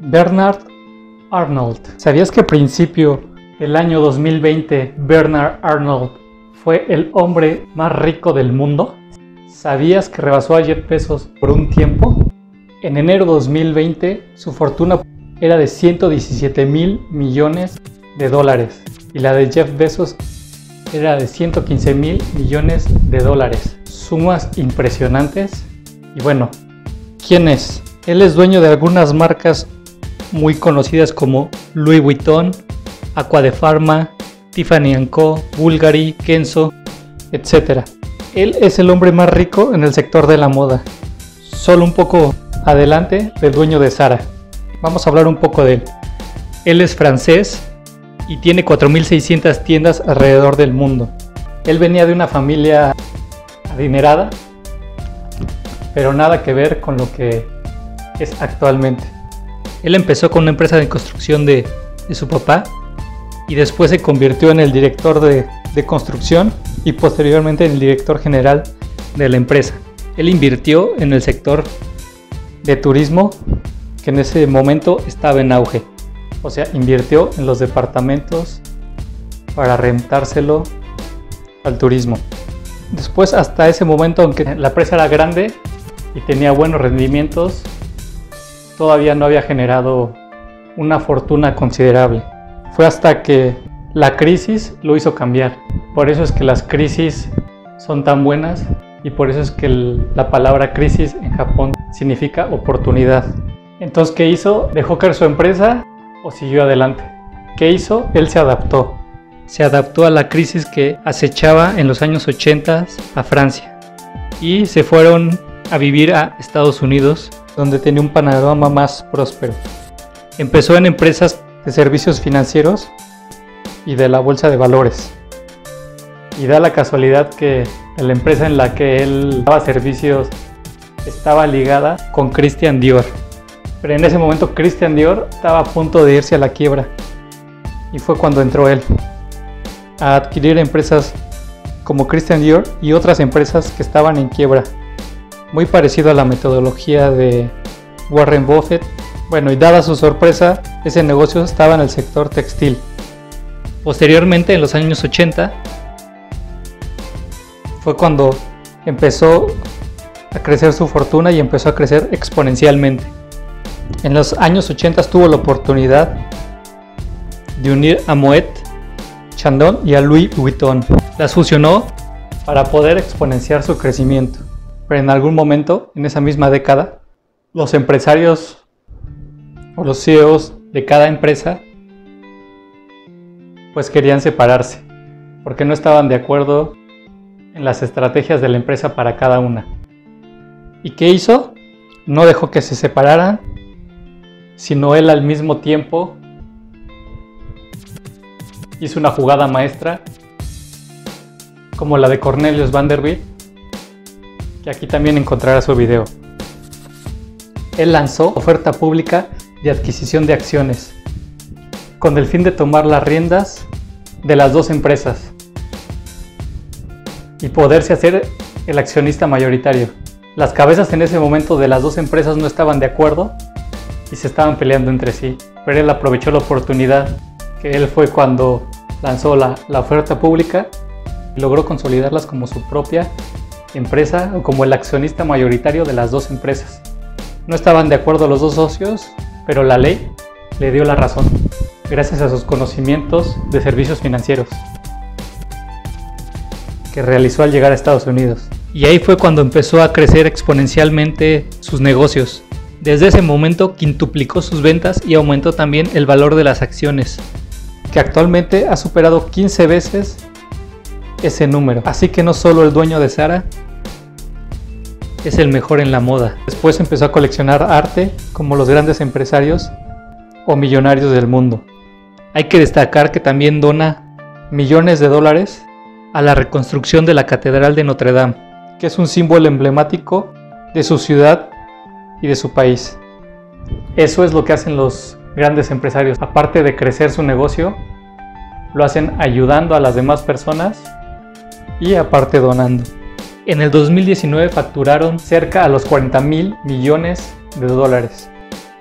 Bernard Arnault. ¿Sabías que a principio del año 2020 Bernard Arnault fue el hombre más rico del mundo? ¿Sabías que rebasó a Jeff Bezos por un tiempo? En enero de 2020 su fortuna era de 117,000 millones de dólares y la de Jeff Bezos era de 115,000 millones de dólares. Sumas impresionantes. Y bueno, ¿quién es? Él es dueño de algunas marcas muy conocidas como Louis Vuitton, Aqua de Pharma, Tiffany & Co, Bulgari, Kenzo, etc. Él es el hombre más rico en el sector de la moda. Solo un poco adelante del dueño de Zara. Vamos a hablar un poco de él. Él es francés y tiene 4,600 tiendas alrededor del mundo. Él venía de una familia adinerada, pero nada que ver con lo que es actualmente. Él empezó con una empresa de construcción de su papá y después se convirtió en el director de construcción y posteriormente en el director general de la empresa. Él invirtió en el sector de turismo que en ese momento estaba en auge. O sea, invirtió en los departamentos para rentárselo al turismo. Después, hasta ese momento, aunque la empresa era grande y tenía buenos rendimientos, todavía no había generado una fortuna considerable. Fue hasta que la crisis lo hizo cambiar. Por eso es que las crisis son tan buenas y por eso es que la palabra crisis en Japón significa oportunidad. Entonces, ¿qué hizo? ¿Dejó caer su empresa o siguió adelante? ¿Qué hizo? Él se adaptó. Se adaptó a la crisis que acechaba en los años 80 a Francia y se fueron a vivir a Estados Unidos, donde tenía un panorama más próspero. Empezó en empresas de servicios financieros y de la bolsa de valores. Y da la casualidad que la empresa en la que él daba servicios estaba ligada con Christian Dior. Pero en ese momento Christian Dior estaba a punto de irse a la quiebra. Y fue cuando entró él a adquirir empresas como Christian Dior y otras empresas que estaban en quiebra. Muy parecido a la metodología de Warren Buffett. Bueno, y dada su sorpresa, ese negocio estaba en el sector textil. Posteriormente, en los años 80, fue cuando empezó a crecer su fortuna y empezó a crecer exponencialmente. En los años 80 tuvo la oportunidad de unir a Moet Chandon y a Louis Vuitton. Las fusionó para poder exponenciar su crecimiento. Pero en algún momento, en esa misma década, los empresarios o los CEOs de cada empresa pues querían separarse porque no estaban de acuerdo en las estrategias de la empresa para cada una. ¿Y qué hizo? No dejó que se separaran, sino él al mismo tiempo hizo una jugada maestra como la de Cornelius Vanderbilt, que aquí también encontrará su video. Él lanzó oferta pública de adquisición de acciones con el fin de tomar las riendas de las dos empresas y poderse hacer el accionista mayoritario. Las cabezas en ese momento de las dos empresas no estaban de acuerdo y se estaban peleando entre sí, pero él aprovechó la oportunidad, que él fue cuando lanzó la oferta pública y logró consolidarlas como su propia empresa o como el accionista mayoritario de las dos empresas. No estaban de acuerdo los dos socios, pero la ley le dio la razón gracias a sus conocimientos de servicios financieros que realizó al llegar a Estados Unidos. Y ahí fue cuando empezó a crecer exponencialmente sus negocios. Desde ese momento quintuplicó sus ventas y aumentó también el valor de las acciones, que actualmente ha superado 15 veces ese número. Así que no solo el dueño de Zara es el mejor en la moda. Después empezó a coleccionar arte como los grandes empresarios o millonarios del mundo. Hay que destacar que también dona millones de dólares a la reconstrucción de la Catedral de Notre Dame, que es un símbolo emblemático de su ciudad y de su país. Eso es lo que hacen los grandes empresarios. Aparte de crecer su negocio, lo hacen ayudando a las demás personas y aparte donando. En el 2019 facturaron cerca a los 40,000 millones de dólares.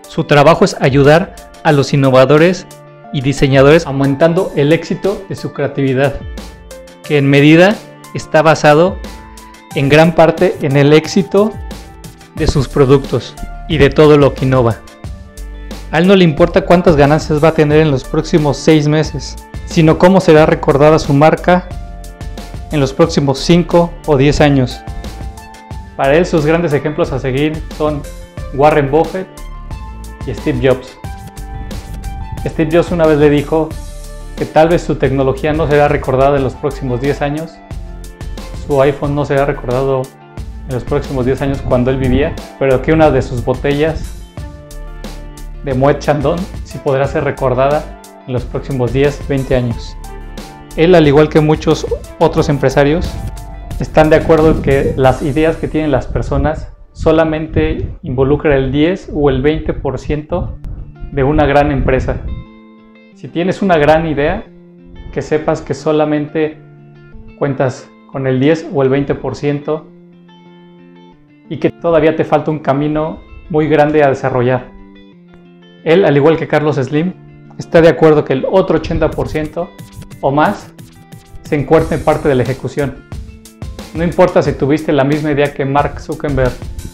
Su trabajo es ayudar a los innovadores y diseñadores aumentando el éxito de su creatividad, que en medida está basado en gran parte en el éxito de sus productos y de todo lo que innova. A él no le importa cuántas ganancias va a tener en los próximos 6 meses, sino cómo será recordada su marca en los próximos 5 o 10 años. Para él, sus grandes ejemplos a seguir son Warren Buffett y Steve Jobs. Steve Jobs una vez le dijo que tal vez su tecnología no será recordada en los próximos 10 años, su iPhone no será recordado en los próximos 10 años cuando él vivía, pero que una de sus botellas de Moet Chandon sí podrá ser recordada en los próximos 10, 20 años. Él, al igual que muchos otros empresarios, están de acuerdo en que las ideas que tienen las personas solamente involucran el 10 o el 20% de una gran empresa. Si tienes una gran idea, que sepas que solamente cuentas con el 10 o el 20% y que todavía te falta un camino muy grande a desarrollar. Él, al igual que Carlos Slim, está de acuerdo que el otro 80% o más se encuentra en parte de la ejecución. No importa si tuviste la misma idea que Mark Zuckerberg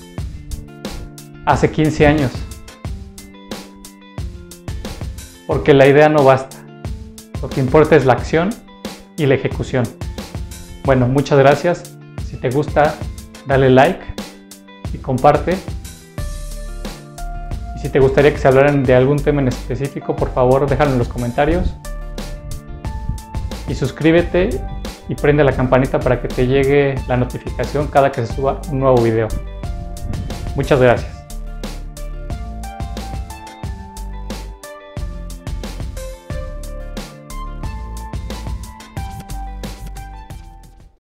hace 15 años, porque la idea no basta. Lo que importa es la acción y la ejecución. Bueno, muchas gracias. Si te gusta, dale like y comparte. Y si te gustaría que se hablaran de algún tema en específico, por favor déjalo en los comentarios. Y suscríbete y prende la campanita para que te llegue la notificación cada que se suba un nuevo video. Muchas gracias.